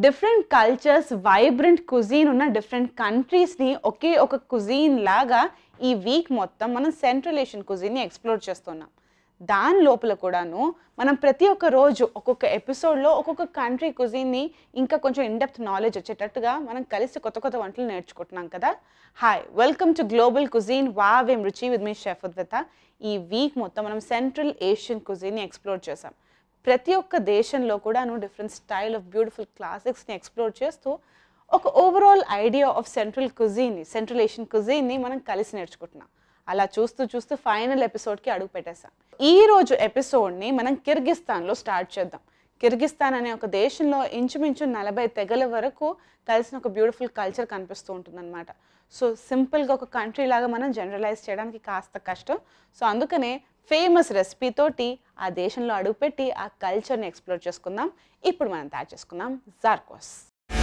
Different cultures, vibrant cuisine ఉన్న different కంట్రీస్ని ఒకే ఒక కుజీన్ లాగా ఈ వీక్ మొత్తం మనం సెంట్రల్ ఏషియన్ కుజీన్ని ఎక్స్ప్లోర్ చేస్తున్నాం. దాని లోపల కూడాను మనం ప్రతి ఒక్క రోజు ఒక్కొక్క ఎపిసోడ్లో ఒక్కొక్క కంట్రీ కుజీన్ని ఇంకా కొంచెం ఇన్డెప్త్ నాలెడ్జ్ వచ్చేటట్టుగా మనం కలిసి కొత్త కొత్త వంటలు నేర్చుకుంటున్నాం కదా. Hi, welcome to global cuisine వావేం రుచి విత్ మీ షెఫ్ ఉద్విత. ఈ వీక్ మొత్తం మనం సెంట్రల్ ఏషియన్ కుజీన్ని ఎక్స్ప్లోర్ చేసాం. ప్రతి ఒక్క దేశంలో కూడాను డిఫరెంట్ స్టైల్ ఆఫ్ బ్యూటిఫుల్ క్లాసిక్స్ని ఎక్స్ప్లోర్ చేస్తూ ఒక overall idea of central Asian కుజీన్ని మనం కలిసి నేర్చుకుంటున్నాం. అలా చూస్తూ చూస్తూ ఫైనల్ ఎపిసోడ్కి అడుగు పెట్టేశాం. ఈరోజు ఎపిసోడ్ని మనం కిర్గిస్తాన్లో స్టార్ట్ చేద్దాం. కిర్గిస్తాన్ అనే ఒక దేశంలో ఇంచుమించు 40 తెగల వరకు కలిసిన ఒక బ్యూటిఫుల్ కల్చర్ కనిపిస్తూ ఉంటుందన్నమాట. సో సింపుల్గా ఒక కంట్రీ లాగా మనం జనరలైజ్ చేయడానికి కాస్త కష్టం. సో అందుకనే ఫేమస్ రెసిపీ తోటి ఆ దేశంలో అడుగుపెట్టి ఆ కల్చర్ని ఎక్స్ప్లోర్ చేసుకుందాం. ఇప్పుడు మనం తయారు చేసుకుందాం జార్కోస్.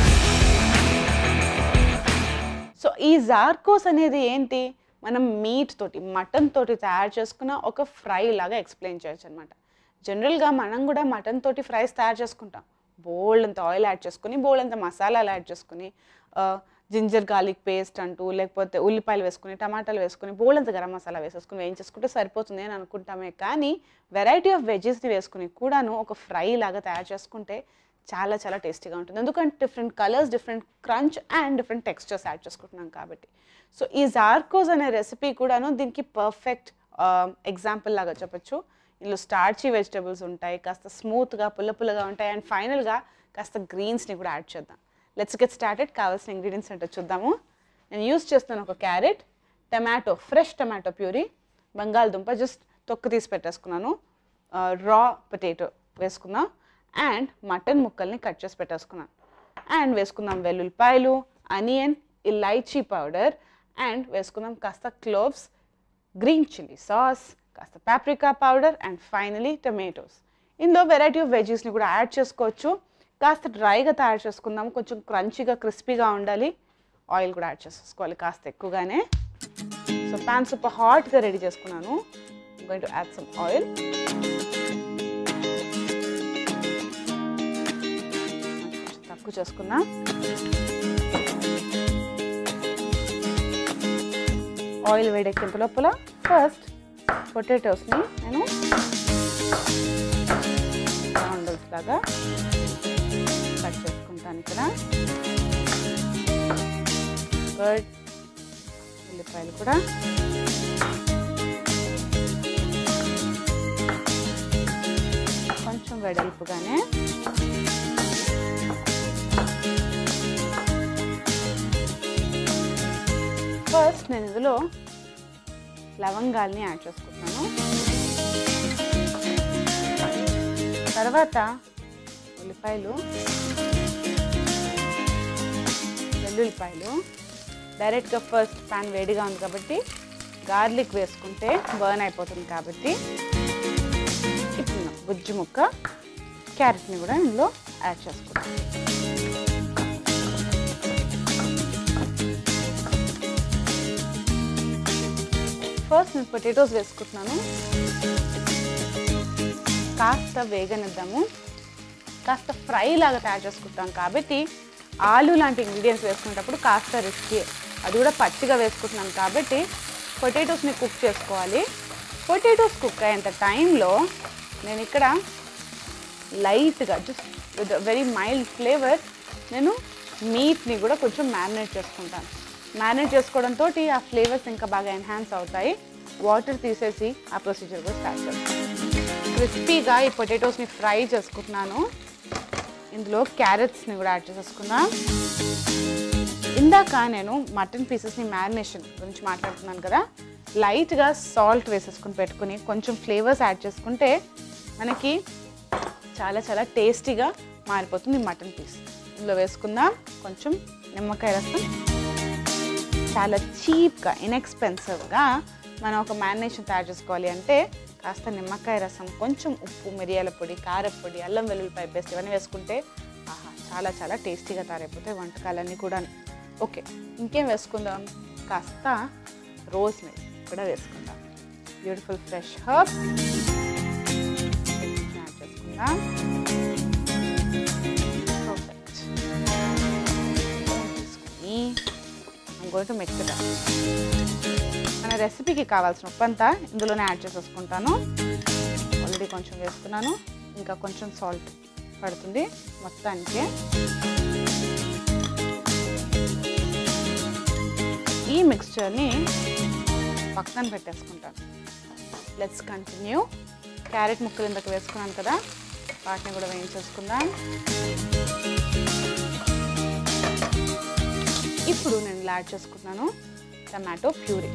సో ఈ జార్కోస్ అనేది ఏంటి? మనం మీట్ తోటి, మటన్ తోటి తయారు చేసుకున్న ఒక ఫ్రై లాగా ఎక్స్ప్లెయిన్ చేయొచ్చు అనమాట. జనరల్గా మనం కూడా మటన్ తోటి ఫ్రైస్ తయారు చేసుకుంటాం. బోల్డ్ అంత ఆయిల్ యాడ్ చేసుకుని, బోల్డ్ అంత మసాలాలు యాడ్ చేసుకుని, జింజర్ గార్లిక్ పేస్ట్ అంటూ, లేకపోతే ఉల్లిపాయలు వేసుకుని, టమాటాలు వేసుకుని, బోల్డ్ అంత గరం మసాలా వేసేసుకుని వేయించేసుకుంటే సరిపోతుంది అని అనుకుంటామే. కానీ వెరైటీ ఆఫ్ వెజెస్ని వేసుకుని కూడాను ఒక ఫ్రై లాగా తయారు చేసుకుంటే చాలా చాలా టేస్టీగా ఉంటుంది. ఎందుకంటే different colours, different crunch and different textures add చేసుకుంటున్నాం కాబట్టి. సో ఈ జార్కోస్ అనే రెసిపీ కూడాను దీనికి పర్ఫెక్ట్ ఎగ్జాంపుల్ లాగా చెప్పచ్చు. ఇందులో స్టార్చీ వెజిటబుల్స్ ఉంటాయి, కాస్త స్మూత్గా పుల్లగా ఉంటాయి, అండ్ ఫైనల్గా కాస్త గ్రీన్స్ని కూడా యాడ్ చేద్దాం. Let's get started. కావాల్సిన ఇంగ్రీడియంట్స్ ఏంటో చూద్దాము. నేను యూస్ చేస్తున్నాను ఒక carrot, tomato, fresh tomato puree, బంగాళదుంప జస్ట్ తొక్కు తీసి పెట్టేసుకున్నాను, రా పొటాటో వేసుకుందాం, అండ్ మటన్ ముక్కల్ని కట్ చేసి పెట్టేసుకున్నాను, అండ్ వేసుకుందాం వెల్లుల్లిపాయలు, ఆనియన్, ఇలైచీ పౌడర్, అండ్ వేసుకుందాం కాస్త క్లోవ్స్, గ్రీన్ చిల్లీ సాస్, కాస్త paprika powder, and finally tomatoes. ఇందులో వెరైటీ ఆఫ్ వెజీస్ని కూడా యాడ్ చేసుకోవచ్చు. కాస్త డ్రైగా తయారు చేసుకుందాం, కొంచెం క్రంచీగా క్రిస్పీగా ఉండాలి. ఆయిల్ కూడా యాడ్ చేసుకోవాలి కాస్త ఎక్కువగానే. సో ప్యాన్ సూపర్ హాట్గా రెడీ చేసుకున్నాను. Going to add some oil. తక్కువ చేసుకున్నా. ఆయిల్ వేడెక్కేంత లోపల ఫస్ట్ పొటాటోస్ని నేను రౌండల్స్ లాగా కట్ చేసుకుంటాను. ఇక్కడ గుడ్. ఉల్లిపాయలు కూడా కొంచెం వెడల్పుగానే, ఫస్ట్ నేను ఇందులో లవంగాల్ని యాడ్ చేసుకుంటున్నాను. తర్వాత ఉల్లిపాయలు, వెల్లుల్లిపాయలు. డైరెక్ట్గా ఫస్ట్ ప్యాన్ వేడిగా ఉంది కాబట్టి గార్లిక్ వేసుకుంటే బర్న్ అయిపోతుంది కాబట్టి ఇప్పుడు బుజ్జి ముక్క క్యారెట్ని కూడా ఇందులో యాడ్ చేసుకుంటాను. ఫస్ట్ నేను పొటాటోస్ వేసుకుంటున్నాను. కాస్త వేగనిద్దాము. కాస్త ఫ్రై లాగా తయారు చేసుకుంటాం కాబట్టి ఆలు లాంటి ఇంగ్రీడియంట్స్ వేసుకునేటప్పుడు కాస్త రిస్కీ. అది కూడా పచ్చిగా వేసుకుంటున్నాను కాబట్టి పొటాటోస్ని కుక్ చేసుకోవాలి. పొటాటోస్ కుక్ అయ్యేంత టైంలో నేను ఇక్కడ లైట్గా just with very mild flavour నేను మీట్ని కూడా కొంచెం మ్యారినేట్ చేసుకుంటాను. మ్యారినేట్ చేసుకోవడంతో ఆ ఫ్లేవర్స్ ఇంకా బాగా ఎన్హాన్స్ అవుతాయి. వాటర్ తీసేసి ఆ ప్రొసీజర్ కూడా స్టార్ట్ చేస్తాను. క్రిస్పీగా ఈ పొటాటోస్ని ఫ్రై చేసుకుంటున్నాను. ఇందులో క్యారెట్స్ని కూడా యాడ్ చేసేసుకున్నా. ఇందాక నేను మటన్ పీసెస్ని మ్యారినేషన్ గురించి మాట్లాడుతున్నాను కదా, లైట్గా సాల్ట్ వేసేసుకుని పెట్టుకుని కొంచెం ఫ్లేవర్స్ యాడ్ చేసుకుంటే మనకి చాలా చాలా టేస్టీగా మారిపోతుంది మటన్ పీస్. ఇందులో వేసుకుందాం కొంచెం నిమ్మకాయ రసం. చాలా చీప్గా, ఇన్ఎక్స్పెన్సివ్గా మనం ఒక మ్యారినేషన్ తయారు చేసుకోవాలి అంటే కాస్త నిమ్మకాయ రసం, కొంచెం ఉప్పు, మిరియాల పొడి, కారపొడి, అల్లం వెల్లుల్లిపాయ పేస్ట్ ఇవన్నీ వేసుకుంటే ఆహా చాలా చాలా టేస్టీగా తయారైపోతాయి వంటకాలన్నీ కూడా. ఓకే, ఇంకేం వేసుకుందాం? కాస్త రోజ్మెరీ కూడా వేసుకుందాం. బ్యూటిఫుల్ ఫ్రెష్ హర్బ్ యాడ్ చేసుకుందాం. Perfect. going to mix it up. మన రెసిపీకి కావాల్సిన ఉప్పు అంతా ఇందులోనే యాడ్ చేసేసుకుంటాను. ఆల్రెడీ కొంచెం వేసుకున్నాను, ఇంకా కొంచెం సాల్ట్ పడుతుంది మొత్తానికి. ఈ మిక్స్చర్ని పక్కన పెట్టేసుకుంటాను. Let's continue. క్యారెట్ ముక్కలు ఇందాక వేసుకున్నాను కదా, వాటిని కూడా వేయించేసుకుందాం. ఇప్పుడు నేను యాడ్ చేసుకున్నాను టమాటో ప్యూరీ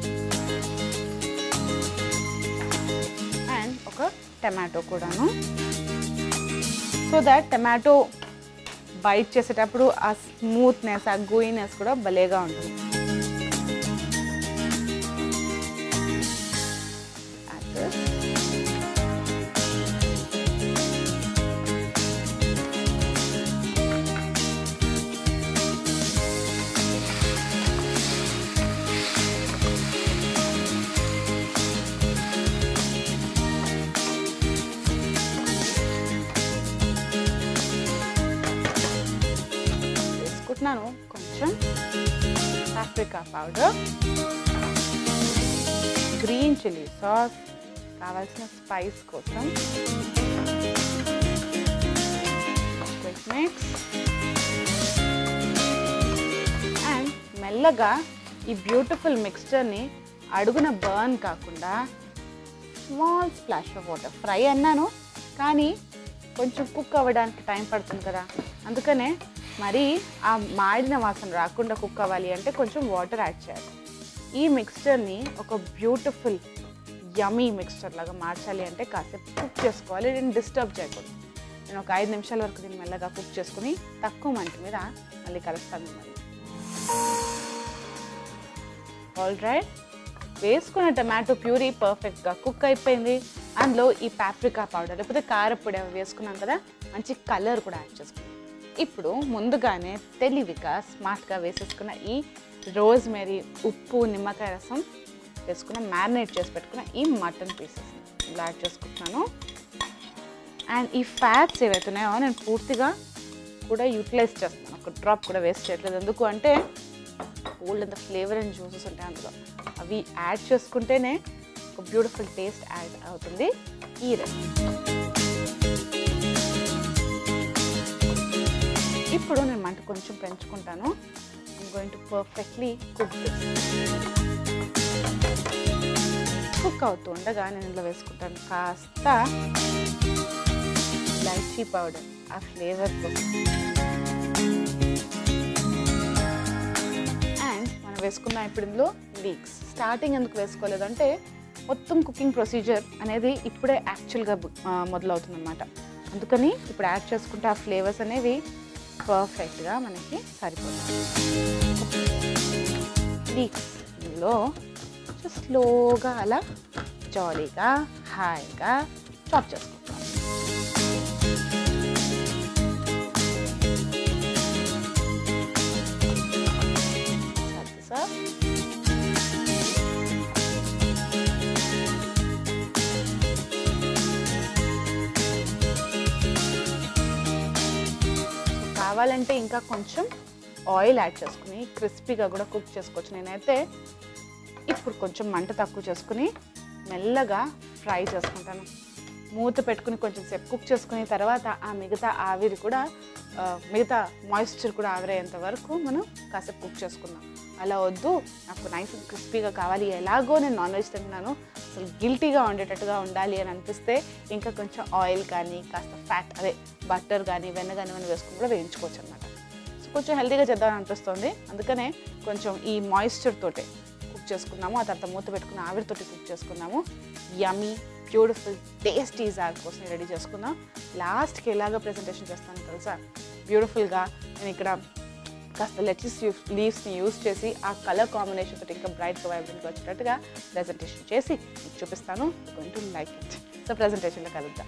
అండ్ ఒక టమాటో కూడాను. సో దట్ టమాటో బైట్ చేసేటప్పుడు ఆ స్మూత్నెస్, ఆ గూయినెస్ కూడా భలేగా ఉంటుంది. కొంచెం paprika powder, green chilli sauce, కావాల్సిన స్పైస్ కోసం క్విక్ మిక్స్ అండ్ మెల్లగా ఈ బ్యూటిఫుల్ మిక్స్చర్ని అడుగున బర్న్ కాకుండా small splash of water. Fry అన్నాను కానీ కొంచెం కుక్ అవ్వడానికి టైం పడుతుంది కదా, అందుకనే మరి ఆ మాడిన వాసన రాకుండా కుక్ అవ్వాలి అంటే కొంచెం వాటర్ యాడ్ చేయాలి. ఈ మిక్స్చర్ని ఒక బ్యూటిఫుల్ యమీ మిక్స్చర్ లాగా మార్చాలి అంటే కాసేపు కుక్ చేసుకోవాలి. దీన్ని డిస్టర్బ్ చేయకూడదు. నేను ఒక 5 నిమిషాల వరకు దీన్ని మెల్లగా కుక్ చేసుకుని తక్కువ మంట మీద మళ్ళీ కలుస్తాను. మళ్ళీ ఆల్ రైట్, వేసుకున్న టమాటో ప్యూరీ పర్ఫెక్ట్గా కుక్ అయిపోయింది. అందులో ఈ పాప్రికా పౌడర్ లేకపోతే కారపొడి వేసుకున్నాం కదా, మంచి కలర్ కూడా యాడ్ చేసుకున్నాం. ఇప్పుడు ముందుగానే తెలివిగా స్మార్ట్గా వేసేసుకున్న ఈ రోజ్మెరీ, ఉప్పు, నిమ్మకాయ రసం వేసుకున్న మ్యారినేట్ చేసి పెట్టుకున్న ఈ మటన్ పీసెస్ ఇలా యాడ్ చేసుకుంటున్నాను. అండ్ ఈ ఫ్యాట్స్ ఏవైతున్నాయో నేను పూర్తిగా కూడా యూటిలైజ్ చేస్తున్నాను, ఒక డ్రాప్ కూడా వేస్ట్ చేయట్లేదు. ఎందుకు అంటే ఓల్డ్ అంత ఫ్లేవర్ అండ్ జ్యూసెస్ ఉంటాయి అందులో, అవి యాడ్ చేసుకుంటేనే ఒక బ్యూటిఫుల్ టేస్ట్ యాడ్ అవుతుంది ఈ రెసిపీ. ఇప్పుడు నేను మంట కొంచెం పెంచుకుంటాను. I'm going to perfectly cook this. Cook అవుతూ ఉండగా నేను ఇందులో వేసుకుంటాను కాస్త ఇలాచీ పౌడర్, ఆ ఫ్లేవర్ కోసం. అండ్ మనం వేసుకున్న ఇప్పుడు ఇందులో లీక్స్. స్టార్టింగ్ ఎందుకు వేసుకోలేదు అంటే మొత్తం కుకింగ్ ప్రొసీజర్ అనేది ఇప్పుడే యాక్చువల్గా మొదలవుతుంది అన్నమాట. అందుకని ఇప్పుడు యాడ్ చేసుకుంటే ఆ ఫ్లేవర్స్ అనేవి పర్ఫెక్ట్గా మనకి సరిపోతుంది. లీక్స్ ఇందులో స్లోగా అలా జాలీగా హాయిగా చాప్ చేసుకుంటాం. సార్ కావాలంటే ఇంకా కొంచెం ఆయిల్ యాడ్ చేసుకుని క్రిస్పీగా కూడా కుక్ చేసుకోవచ్చు. నేనైతే ఇప్పుడు కొంచెం మంట తక్కువ చేసుకుని మెల్లగా ఫ్రై చేసుకుంటాను. మూత పెట్టుకుని కొంచెం సేపు కుక్ చేసుకుని తర్వాత ఆ మిగతా ఆవిరి కూడా మిగతా మాయిశ్చర్ కూడా ఆవిరయ్యేంత వరకు మనం కాసేపు కుక్ చేసుకుందాం. అలా వద్దు, నాకు నైస్ క్రిస్పీగా కావాలి, ఎలాగో నేను నాన్ వెజ్ తింటున్నాను, అసలు గిల్టీగా ఉండేటట్టుగా ఉండాలి అని అనిపిస్తే ఇంకా కొంచెం ఆయిల్ కానీ కాస్త ఫ్యాట్ అదే బటర్ కానీ వెన్న కానీ మనం వేసుకుని కూడా వేయించుకోవచ్చు అనమాట. సో కొంచెం హెల్తీగా చేద్దామని అనిపిస్తుంది, అందుకనే కొంచెం ఈ మాయిశ్చర్ తోటే కుక్ చేసుకున్నాము. ఆ తర్వాత మూత పెట్టుకున్న ఆవిరితోటి కుక్ చేసుకున్నాము. యమ్మీ బ్యూటిఫుల్ టేస్టీ జార్ కోసం రెడీ చేసుకుందాం. లాస్ట్కి ఎలాగ ప్రెజెంటేషన్ చేస్తాను తెలుసా, బ్యూటిఫుల్గా నేను ఇక్కడ కాస్త లెట్యూస్ లీవ్స్ని యూజ్ చేసి ఆ కలర్ కాంబినేషన్ తోటి ఇంకా బ్రైట్గా వైబ్రెంట్గా వచ్చేటట్టుగా ప్రెజెంటేషన్ చేసి మీకు చూపిస్తాను. Going to like it. So ప్రెజెంటేషన్లో కలుద్దాం.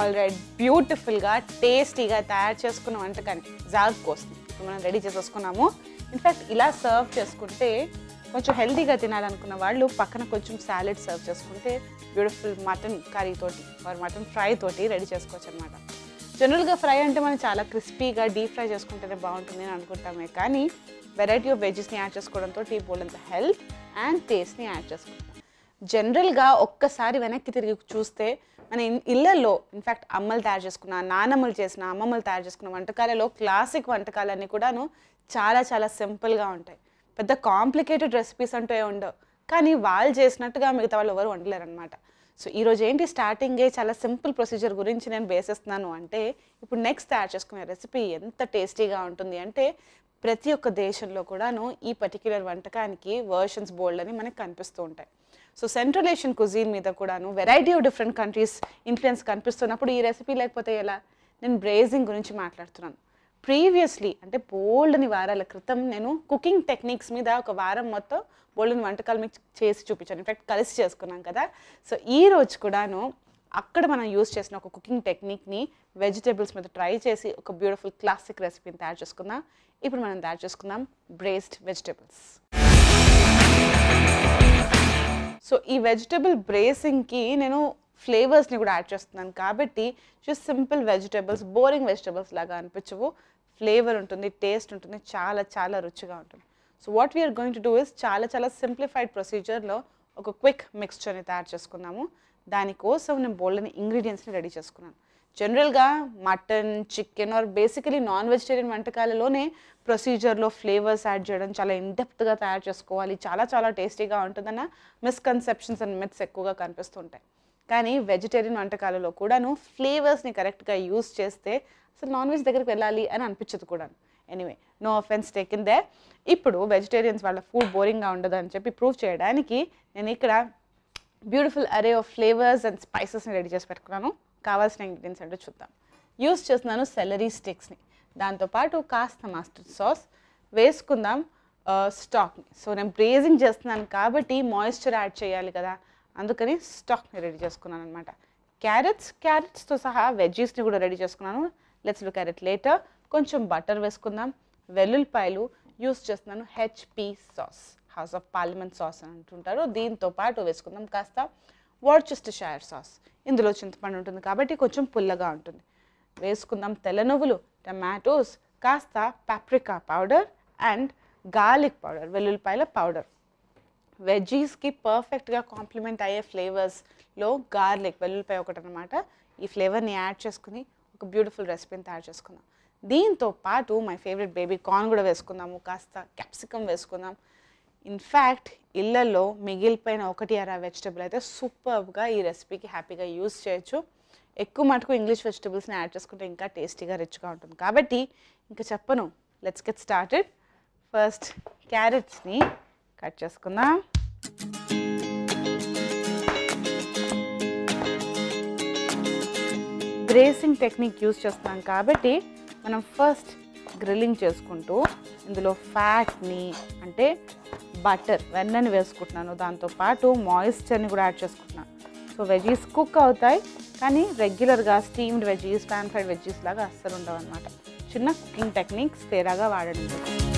ఆల్రైట్, బ్యూటిఫుల్గా టేస్టీగా తయారు చేసుకున్న వంటకాన్ని జార్కోస్ని ఇప్పుడు మనం రెడీ చేసేసుకున్నాము. ఇన్ఫ్యాక్ట్ ఇలా సర్వ్ చేసుకుంటే కొంచెం హెల్తీగా తినాలనుకున్న వాళ్ళు పక్కన కొంచెం సాలెడ్ సర్వ్ చేసుకుంటే బ్యూటిఫుల్ మటన్ కర్రీ తోటి ఆర్ మటన్ ఫ్రై తోటి రెడీ చేసుకోవచ్చు అనమాట. జనరల్గా ఫ్రై అంటే మనం చాలా క్రిస్పీగా డీప్ ఫ్రై చేసుకుంటేనే బాగుంటుంది అని అనుకుంటామే, కానీ వెరైటీ ఆఫ్ వెజెస్ని యాడ్ చేసుకోవడంతో బోల్డంత హెల్త్ అండ్ టేస్ట్ని యాడ్ చేసుకుంటాం. జనరల్గా ఒక్కసారి వెనక్కి తిరిగి చూస్తే మన ఇళ్ళల్లో ఇన్ఫ్యాక్ట్ అమ్మలు తయారు చేసుకున్న, నానమ్మలు చేసిన, అమ్మమ్మలు తయారు చేసుకున్న వంటకాలలో క్లాసిక్ వంటకాలన్నీ కూడాను చాలా చాలా సింపుల్గా ఉంటాయి. పెద్ద కాంప్లికేటెడ్ రెసిపీస్ అంటూ ఉండవు, కానీ వాళ్ళు చేసినట్టుగా మిగతా వాళ్ళు ఎవరు వండలేరు అనమాట. సో ఈరోజు ఏంటి స్టార్టింగే చాలా సింపుల్ ప్రొసీజర్ గురించి నేను బేసేస్తున్నాను అంటే, ఇప్పుడు నెక్స్ట్ తయారు చేసుకునే రెసిపీ ఎంత టేస్టీగా ఉంటుంది అంటే ప్రతి ఒక్క దేశంలో కూడాను ఈ పర్టిక్యులర్ వంటకానికి వర్షన్స్ బోల్డ్ అని మనకు కనిపిస్తూ ఉంటాయి. సో సెంట్రల్ ఏషియన్ కుజీన్ మీద కూడాను variety of different countries influence కనిపిస్తున్నప్పుడు ఈ రెసిపీ లేకపోతే ఎలా? నేను బ్రేజింగ్ గురించి మాట్లాడుతున్నాను. ప్రీవియస్లీ అంటే బోల్డ్ని వారాల క్రితం నేను కుకింగ్ టెక్నిక్స్ మీద ఒక వారం మొత్తం బోల్డ్ని వంటకాలు మీకు చేసి చూపించాను. ఇన్ఫ్యాక్ట్ కలిసి చేసుకున్నాం కదా. సో ఈ రోజు కూడాను అక్కడ మనం యూస్ చేసిన ఒక కుకింగ్ టెక్నిక్ని వెజిటేబుల్స్ మీద ట్రై చేసి ఒక బ్యూటిఫుల్ క్లాసిక్ రెసిపీని తయారు చేసుకుందాం. ఇప్పుడు మనం తయారు చేసుకుందాం బ్రేస్డ్ వెజిటేబుల్స్. సో ఈ వెజిటేబుల్ బ్రేసింగ్కి నేను ఫ్లేవర్స్ని కూడా యాడ్ చేస్తున్నాను కాబట్టి just simple vegetables, boring vegetables లాగా అనిపించవు. ఫ్లేవర్ ఉంటుంది, టేస్ట్ ఉంటుంది, చాలా చాలా రుచిగా ఉంటుంది. So what we're going to do is చాలా చాలా సింప్లిఫైడ్ ప్రొసీజర్లో ఒక క్విక్ మిక్స్చర్ని తయారు చేసుకున్నాము. దానికోసం నేను బోల్డని ఇంగ్రీడియంట్స్ని రెడీ చేసుకున్నాను. జనరల్గా mutton, chicken or basically non vegetarian వంటకాలలోనే ప్రొసీజర్లో ఫ్లేవర్స్ యాడ్ చేయడం చాలా ఇన్డెప్త్గా తయారు చేసుకోవాలి, చాలా చాలా టేస్టీగా ఉంటుందన్న మిస్కన్సెప్షన్స్ అండ్ మిత్స్ ఎక్కువగా కనిపిస్తుంటాయి. కానీ వెజిటేరియన్ వంటకాలలో కూడాను ఫ్లేవర్స్ని కరెక్ట్గా యూస్ చేస్తే అసలు నాన్ వెజ్ దగ్గరికి వెళ్ళాలి అని అనిపించదు కూడా. Anyway, no offence taken there. ఇప్పుడు వెజిటేరియన్స్ వాళ్ళ ఫుడ్ బోరింగ్గా ఉండదు అని చెప్పి ప్రూవ్ చేయడానికి నేను ఇక్కడ beautiful array of flavours and స్పైసెస్ని రెడీ చేసి పెట్టుకున్నాను. కావాల్సిన ఇంగ్రీడియంట్స్ అంటే చూద్దాం. యూస్ చేస్తున్నాను సెలరీ స్టిక్స్ని, దాంతోపాటు కాస్త మస్టర్డ్ సాస్ వేసుకుందాం, స్టాక్ని. సో నేను బ్రేజింగ్ చేస్తున్నాను కాబట్టి మాయిశ్చర్ యాడ్ చేయాలి కదా, అందుకని స్టాక్ని రెడీ చేసుకున్నాను అనమాట. క్యారెట్స్తో సహా వెజ్జీస్ని కూడా రెడీ చేసుకున్నాను. Let's look at it later. కొంచెం బటర్ వేసుకుందాం. వెల్లుల్లిపాయలు యూస్ చేస్తున్నాను HP sauce, house of parliament sauce అని అంటుంటారు. దీంతో పాటు వేసుకుందాం కాస్త వార్చెస్టర్షైర్ సాస్. ఇందులో చింతపండు ఉంటుంది కాబట్టి కొంచెం పుల్లగా ఉంటుంది. వేసుకుందాం తెల్ల నువ్వులు, టమాటోస్, కాస్త paprika powder and garlic powder, వెల్లుల్లిపాయల పౌడర్. వెజ్జీస్కి పర్ఫెక్ట్గా కాంప్లిమెంట్ అయ్యే ఫ్లేవర్స్లో గార్లిక్, వెల్లుల్లిపాయ ఒకటి అనమాట. ఈ ఫ్లేవర్ని యాడ్ చేసుకుని ఒక బ్యూటిఫుల్ రెసిపీని తయారు చేసుకుందాం. దీంతో పాటు మై ఫేవరెట్ బేబీ కార్న్ కూడా వేసుకుందాము, కాస్త క్యాప్సికమ్ వేసుకుందాం. ఇన్ఫ్యాక్ట్ ఇళ్ళల్లో మిగిలిపోయిన 1-2 వెజిటబుల్ అయితే సూపర్గా ఈ రెసిపీకి హ్యాపీగా యూస్ చేయొచ్చు. ఎక్కువ మటుకు ఇంగ్లీష్ వెజిటబుల్స్ని యాడ్ చేసుకుంటే ఇంకా టేస్టీగా రిచ్గా ఉంటుంది కాబట్టి ఇంకా చెప్పను, లెట్స్ గెట్ స్టార్టెడ్. ఫస్ట్ క్యారెట్స్ని కట్ చేసుకుందాం. బ్రేసింగ్ టెక్నిక్ యూస్ చేస్తున్నాం కాబట్టి మనం ఫస్ట్ గ్రిల్లింగ్ చేసుకుంటూ ఇందులో ఫ్యాట్ని అంటే బటర్, వెన్నని వేసుకుంటున్నాను. దాంతోపాటు మాయిశ్చర్ని కూడా యాడ్ చేసుకుంటున్నాను. సో వెజీస్ కుక్ అవుతాయి కానీ రెగ్యులర్గా steamed veggies, pan fried veggies లాగా అస్సలు ఉండవు అనమాట. చిన్న కుకింగ్ టెక్నిక్స్ తేడాగా వాడడం.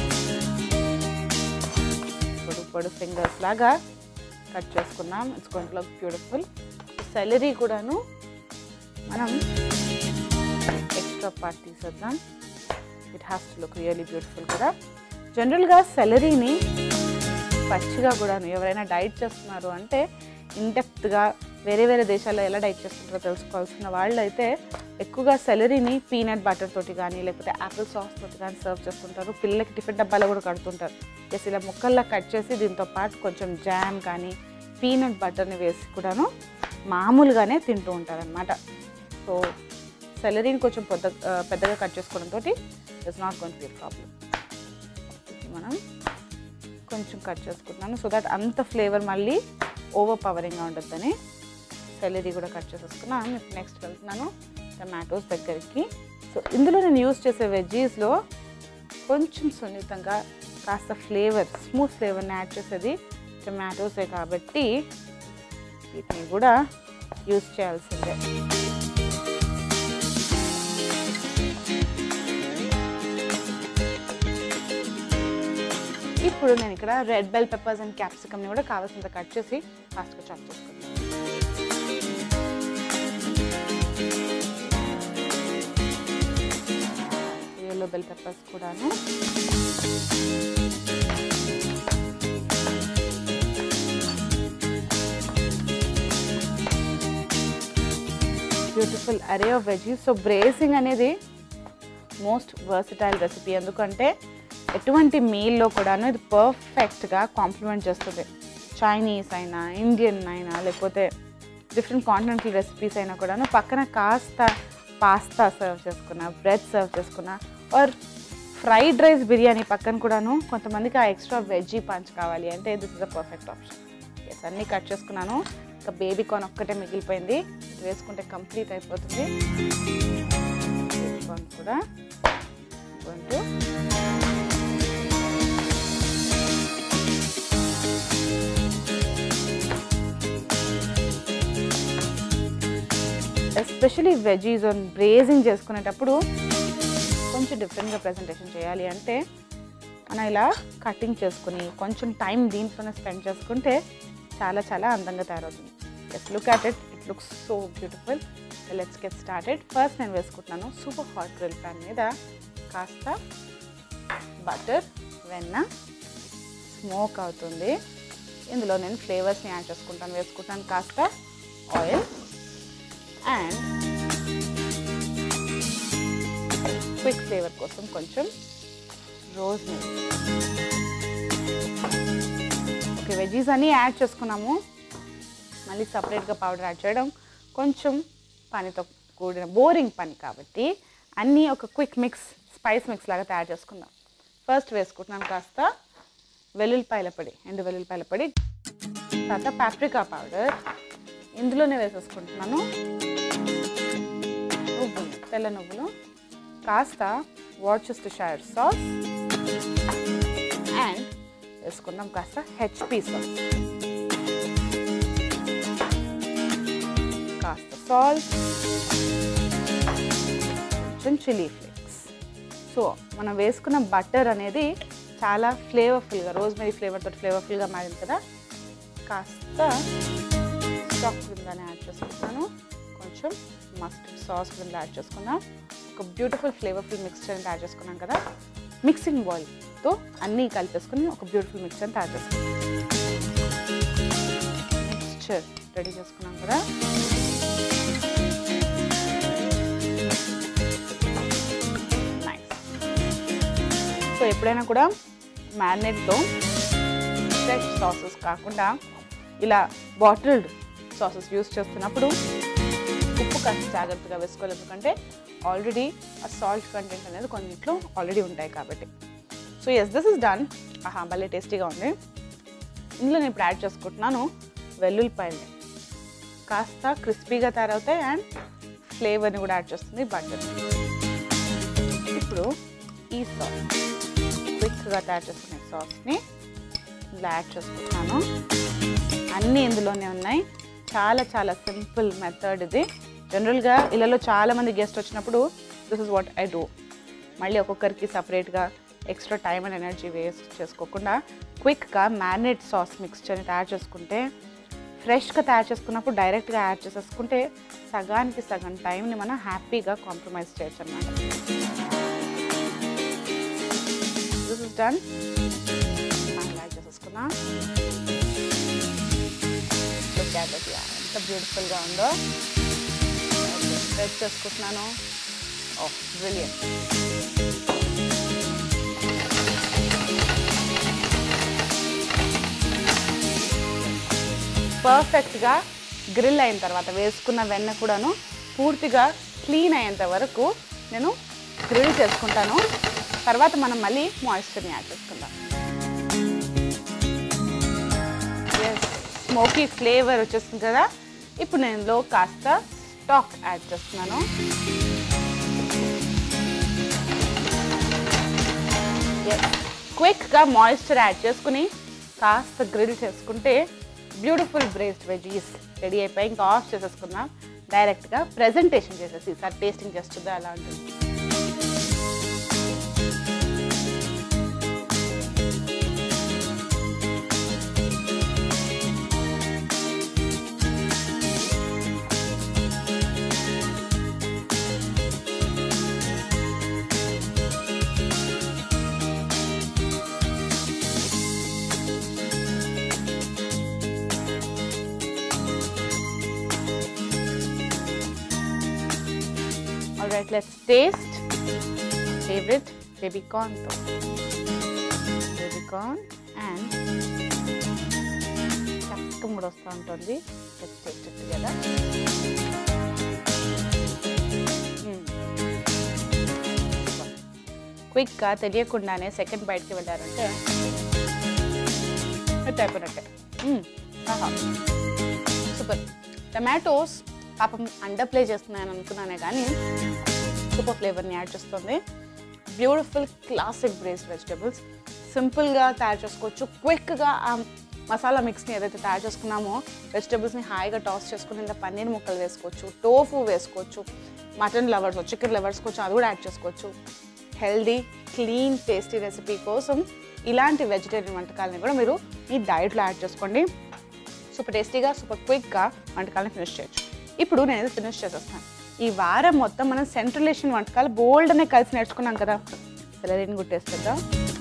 పొడు ఫింగర్స్ లాగా కట్ చేసుకున్నాం. It's going to look beautiful. Celery కూడాను మనం ఎక్స్ట్రా పార్ట్ తీసేద్దాం. It has to look really beautiful కదా. జనరల్గా సెలరీని పచ్చిగా కూడాను ఎవరైనా డైట్ చేస్తున్నారు అంటే ఇన్డెప్త్గా వేరే వేరే దేశాల్లో ఎలా డైట్ చేస్తుంటారో తెలుసుకోవాల్సిన వాళ్ళు అయితే ఎక్కువగా సెలరీని పీనట్ బటర్ తోటి కానీ లేకపోతే యాపిల్ సాస్ తోటి కానీ సర్వ్ చేస్తుంటారు. పిల్లలకి టిఫిన్ డబ్బాలో కూడా కడుతుంటారు. జస్ట్ ఇలా ముక్కల్లా కట్ చేసి దీంతో పాటు కొంచెం జామ్ కానీ పీనట్ బటర్ని వేసి కూడాను మామూలుగానే తింటూ ఉంటారనమాట. సో సెలరీని కొంచెం పెద్దగా కట్ చేసుకోవడంతో it's not going to be problem. మనం కొంచెం కట్ చేసుకుంటున్నాను సో దట్ అంత ఫ్లేవర్ మళ్ళీ ఓవర్ పవరింగ్గా ఉండొద్దని సెలరీ కూడా కట్ చేసేసుకున్నాను. నెక్స్ట్ వెళ్తున్నాను టమాటోస్ దగ్గరికి. సో ఇందులో నేను యూస్ చేసే వెజ్జీస్లో కొంచెం సున్నితంగా కాస్త ఫ్లేవర్, స్మూత్ ఫ్లేవర్ని యాడ్ చేసేది టమాటోసే కాబట్టి వీటిని కూడా యూస్ చేయాల్సిందే. ఇప్పుడు నేను ఇక్కడ రెడ్ బెల్ పెప్పర్స్ అండ్ క్యాప్సికమ్ని కూడా కావాల్సినంత కట్ చేసి ఫాస్ట్గా చాప్ చేసుకుంటాను. yellow bell peppers కూడాను. Beautiful array of veggies. So braising అనేది మోస్ట్ వర్సిటైల్ రెసిపీ, ఎందుకంటే ఎటువంటి మీల్లో కూడాను ఇది పర్ఫెక్ట్గా కాంప్లిమెంట్ చేస్తుంది. చైనీస్ అయినా, ఇండియన్ అయినా, లేకపోతే డిఫరెంట్ కాంటినెంటల్ రెసిపీస్ అయినా కూడాను పక్కన కాస్త పాస్తా సర్వ్ చేసుకున్నా, బ్రెడ్ సర్వ్ చేసుకున్నా, ఆర్ ఫ్రైడ్ రైస్ బిర్యానీ పక్కన కూడాను కొంతమందికి ఆ ఎక్స్ట్రా వెజ్జీ పంచ్ కావాలి అంటే this is a perfect option. Yes, అన్నీ కట్ చేసుకున్నాను. ఇంకా బేబీ కార్న్ ఒక్కటే మిగిలిపోయింది, ఇది వేసుకుంటే కంప్లీట్ అయిపోతుంది. బేబీ కార్న్ కూడా కొంచెం ఎస్పెషలీ వెజీస్ ఆన్ బ్రేజింగ్ చేసుకునేటప్పుడు కొంచెం డిఫరెంట్గా ప్రెజెంటేషన్ చేయాలి అంటే మనం ఇలా కటింగ్ చేసుకుని కొంచెం టైం దీంట్లోనే స్పెండ్ చేసుకుంటే చాలా చాలా అందంగా తయారవుతుంది. Just look at it, it looks so beautiful. Let's get started. First నేను వేసుకుంటున్నాను సూపర్ హాట్ గ్రిల్ ప్యాన్ మీద కాస్త బటర్, వెన్న స్మోక్ అవుతుంది. ఇందులో నేను ఫ్లేవర్స్ని యాడ్ చేసుకుంటాను. వేసుకుంటాను కాస్త ఆయిల్ అండ్ క్విక్ ఫ్లేవర్ కోసం కొంచెం రోజ్మెరీ. ఓకే, వెజీస్ అన్నీ యాడ్ చేసుకున్నాము. మళ్ళీ సపరేట్గా పౌడర్ యాడ్ చేయడం కొంచెం పనితో కూడిన బోరింగ్ పని కాబట్టి అన్నీ ఒక క్విక్ మిక్స్, స్పైస్ మిక్స్ లాగా తయారు చేసుకుందాం. ఫస్ట్ వేసుకుంటున్నాను కాస్త వెల్లుల్లిపాయల పొడి, ఎండు వెల్లుల్లిపాయల పొడి, తర్వాత పాప్రికా పౌడర్. ఇందులోనే వేసేసుకుంటున్నాను నువ్వులు, తెల్ల నువ్వులు, కాస్త వార్చెస్టర్షైర్ సాస్ అండ్ వేసుకుందాం కాస్త హెచ్పి సాస్, కాస్త సాల్ట్, కొంచెం చిల్లీ ఫ్లేక్స్. సో మనం వేసుకున్న బటర్ అనేది చాలా ఫ్లేవర్ఫుల్గా, రోజ్మెరీ ఫ్లేవర్ తోటి ఫ్లేవర్ఫుల్గా మారింది కదా. కాస్త స్టాక్ క్రిందనే యాడ్ చేసుకుంటాను, కొంచెం మస్టర్డ్ సాస్ క్రింద యాడ్ చేసుకున్నాం. ఒక బ్యూటిఫుల్ ఫ్లేవర్ఫుల్ మిక్స్చర్ తయారు చేసుకున్నాం కదా. మిక్సింగ్ బౌల్తో అన్నీ కలిపేసుకుని ఒక బ్యూటిఫుల్ మిక్స్చర్ తయారు చేసుకున్నాం. మిక్స్చర్ రెడీ చేసుకున్నాం కదా. నైస్. సో ఎప్పుడైనా కూడా మ్యారినేట్తో ఫ్రెష్ సాసెస్ కాకుండా ఇలా బాటిల్డ్ సాసెస్ యూస్ చేస్తున్నప్పుడు ఉప్పు కాస్త జాగ్రత్తగా వేసుకోవాలి, ఎందుకంటే ఆల్రెడీ ఆ సాల్ట్ కంటెంట్ అనేది కొన్నిట్లో ఆల్రెడీ ఉంటాయి కాబట్టి. So yes, this is done. ఆహా, భలే టేస్టీగా ఉంది. ఇందులో నేను ఇప్పుడు యాడ్ చేసుకుంటున్నాను వెల్లుల్లిపాయలు. కాస్త క్రిస్పీగా తయారవుతాయి అండ్ ఫ్లేవర్ని కూడా యాడ్ చేస్తుంది బటర్. ఇప్పుడు ఈ సాస్, క్విక్గా తయారు చేసుకునే సాస్ని ఇలా యాడ్ చేసుకుంటున్నాను. అన్నీ ఇందులోనే ఉన్నాయి. చాలా చాలా సింపుల్ మెథడ్ ఇది. జనరల్గా ఇళ్ళలో చాలామంది గెస్ట్ వచ్చినప్పుడు this is what I do. మళ్ళీ ఒక్కొక్కరికి సపరేట్గా extra time and energy waste చేసుకోకుండా క్విక్గా మ్యారినేట్ సాస్ మిక్స్చర్ని తయారు చేసుకుంటే, ఫ్రెష్గా తయారు చేసుకున్నప్పుడు డైరెక్ట్గా యాడ్ చేసేసుకుంటే సగానికి సగం టైంని మనం హ్యాపీగా కాంప్రమైజ్ చేయొచ్చు అన్నమాట. This is done. యాడ్ చేసేసుకున్నా. ఎంత బ్యూటిఫుల్గా ఉందో. స్ప్రెడ్ చేసుకుంటున్నాను. ఓహ్, బ్రిలియంట్. పర్ఫెక్ట్గా గ్రిల్ అయిన తర్వాత వేసుకున్న వెన్న కూడాను పూర్తిగా క్లీన్ అయ్యేంత వరకు నేను గ్రిల్ చేసుకుంటాను. తర్వాత మనం మళ్ళీ మాయిశ్చర్ని యాడ్ చేసుకుందాం. స్మోకీ ఫ్లేవర్ వచ్చేస్తుంది కదా. ఇప్పుడు నేను ఇందులో కాస్త స్టాక్ యాడ్ చేస్తున్నాను. క్విక్గా మాయిశ్చర్ యాడ్ చేసుకుని కాస్త గ్రిల్ చేసుకుంటే బ్యూటిఫుల్ బ్రేస్డ్ వెజీస్ రెడీ అయిపోయి ఇంకా ఆఫ్ చేసేసుకుందాం. డైరెక్ట్గా ప్రెజెంటేషన్ చేసేసి ఈసారి టేస్టింగ్ చేస్తుందా అలా ఉంటుంది. Alright, let's taste. Favorite baby corn though. Baby corn and capsicum కూడా వస్తూ ఉంటుంది. Let's taste it together. క్విక్గా తెలియకుండానే సెకండ్ బైట్కి వెళ్ళారంటే సెట్ అయిపోయినట్టే. సూపర్. టమాటోస్ పాపం అండర్ ప్లే చేస్తున్నాయని అనుకున్నానే కానీ సూపర్ ఫ్లేవర్ని యాడ్ చేస్తుంది. బ్యూటిఫుల్ క్లాసిక్ బ్రేస్డ్ వెజిటేబుల్స్ సింపుల్గా తయారు చేసుకోవచ్చు. క్విక్గా ఆ మసాలా మిక్స్ని ఏదైతే తయారు చేసుకున్నామో వెజిటేబుల్స్ని హాయిగా టాస్ చేసుకుని ఇంత పన్నీర్ ముక్కలు వేసుకోవచ్చు, టోఫు వేసుకోవచ్చు, మటన్ లవర్స్ చికెన్ లవర్స్ కొంచెం అది కూడా యాడ్ చేసుకోవచ్చు. హెల్దీ క్లీన్ టేస్టీ రెసిపీ కోసం ఇలాంటి వెజిటేరియన్ వంటకాలని కూడా మీరు మీ డైట్లో యాడ్ చేసుకోండి. సూపర్ టేస్టీగా సూపర్ క్విక్గా వంటకాలను ఫినిష్ చేయొచ్చు. ఇప్పుడు నేను ఫినిష్ చేసేస్తాను. ఈ వారం మొత్తం మనం సెంట్రల్ ఏషియన్ వంటకాలు బోల్డ్ అనే కలిసి నేర్చుకున్నాం కదా. సెలరీని గుట్టేస్తుందా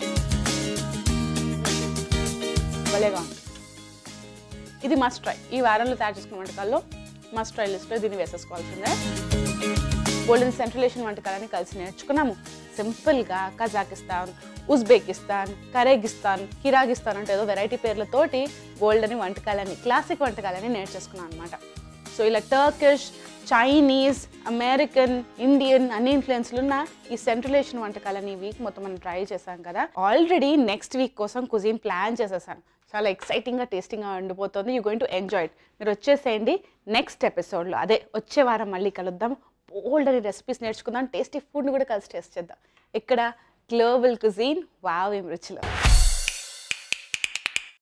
భలేగా ఉంది. ఇది మస్ట్ ట్రై. ఈ వారంలో తయారు చేసుకున్న వంటకాల్లో మస్ట్ ట్రై లిస్ట్లో దీన్ని వేసేసుకోవాల్సిందే. గోల్డెన్ సెంట్రల్ ఏషియన్ వంటకాలని కలిసి నేర్చుకున్నాము. సింపుల్గా కజాకిస్తాన్, ఉజ్బెకిస్తాన్, కరేగిస్తాన్, కిరాగిస్తాన్ అంటే ఏదో వెరైటీ పేర్లతోటి గోల్డెన్ వంటకాలని క్లాసిక్ వంటకాలని నేర్చేసుకున్నాను అనమాట. సో ఇలా టర్కిష్, చైనీస్, అమెరికన్, ఇండియన్ అన్ని ఇన్ఫ్లుయెన్స్లు ఉన్న ఈ సెంట్రల్ ఏషియన్ వంటకాలని ఈ వీక్ మొత్తం మనం ట్రై చేశాం కదా. ఆల్రెడీ నెక్స్ట్ వీక్ కోసం కుజిన్ ప్లాన్ చేసేసాను. చాలా ఎక్సైటింగ్గా టేస్టింగ్గా ఉండిపోతుంది. You going to enjoy it. మీరు వచ్చేసేయండి నెక్స్ట్ ఎపిసోడ్లో. అదే వచ్చే వారం మళ్ళీ కలుద్దాం. బోల్డ్ అని రెసిపీస్ నేర్చుకుందాం. టేస్టీ ఫుడ్ని కూడా కలిసి టేస్ట్ చేద్దాం. ఇక్కడ గ్లోబల్ కుజిన్. వావ్ ఏం రుచిలో.